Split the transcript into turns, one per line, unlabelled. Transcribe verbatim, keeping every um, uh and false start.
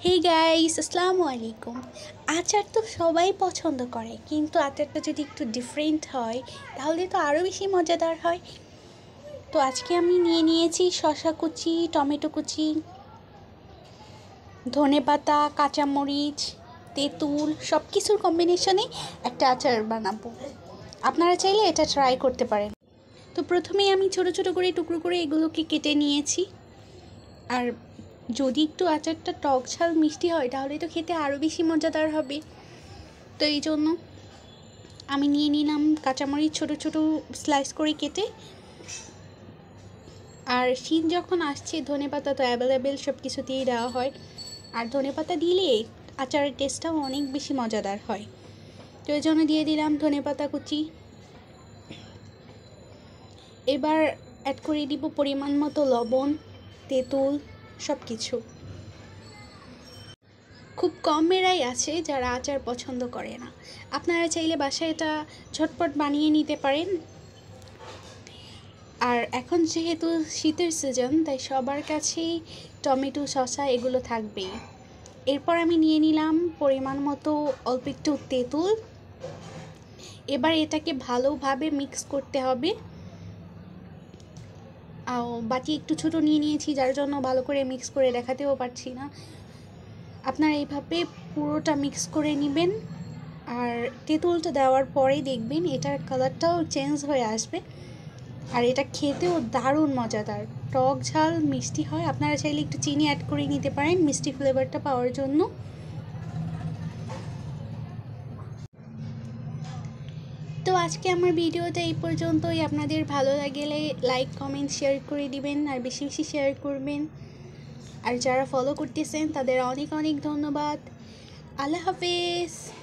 Hey guys, আসসালামু আলাইকুম। আচার তো সবাই পছন্দ করে, কিন্তু আচারটা যদি একটু ডিফারেন্ট হয় তাহলে তো আরও বেশি মজাদার হয়। তো আজকে আমি নিয়ে নিয়েছি শসা কুচি, টমেটো কুচি, ধনেপাতা, কাঁচামরিচ, তেঁতুল সব কিছুর কম্বিনেশনে একটা আচার বানাবো। আপনারা চাইলে এটা ট্রাই করতে পারেন। তো প্রথমেই আমি ছোট ছোট করে টুকরো করে এগুলোকে কেটে নিয়েছি। আর যদি একটু আচারটা টক ঝাল মিষ্টি হয় তাহলে তো খেতে আরও বেশি মজাদার হবে। তো এই জন্য আমি নিয়ে নিলাম কাঁচামরিচ ছোট ছোট স্লাইস করে কেটে। আর শীত যখন আসছে ধনেপাতা তো অ্যাভেলেবেল, সব কিছুতেই দেওয়া হয়। আর ধনেপাতা দিলে আচারের টেস্টটাও অনেক বেশি মজাদার হয়। তো এই জন্য দিয়ে দিলাম ধনেপাতা কুচি। এবার অ্যাড করে দিব পরিমাণ মতো লবণ, তেঁতুল, সব কিছু। খুব কম মেয়েরাই আছে যারা আচার পছন্দ করে না। আপনারা চাইলে বাসায় এটা ঝটপট বানিয়ে নিতে পারেন। আর এখন যেহেতু শীতের সিজন, তাই সবার কাছেই টমেটো, শসা এগুলো থাকবেই। এরপর আমি নিয়ে নিলাম পরিমাণ মতো অল্প একটু তেঁতুল। এবার এটাকে ভালোভাবে মিক্স করতে হবে। আর বাটি একটু ছোটো নিয়ে নিয়েছি, যার জন্য ভালো করে মিক্স করে দেখাতেও পারছি না। আপনারা এইভাবে পুরোটা মিক্স করে নেবেন। আর তেঁতুলটা দেওয়ার পরেই দেখবেন এটার কালারটাও চেঞ্জ হয়ে আসবে। আর এটা খেতেও দারুণ মজাদার, টক ঝাল মিষ্টি হয়। আপনারা চাইলে একটু চিনি অ্যাড করে নিতে পারেন মিষ্টি ফ্লেভারটা পাওয়ার জন্য। তো আজকে আমার ভিডিওটা এই পর্যন্তই। আপনাদের ভালো লাগলে লাইক, কমেন্ট, শেয়ার করে দিবেন আর বেশি বেশি শেয়ার করবেন। আর যারা ফলো করতেছেন তাদের অনেক অনেক ধন্যবাদ। আল্লাহ হাফেজ।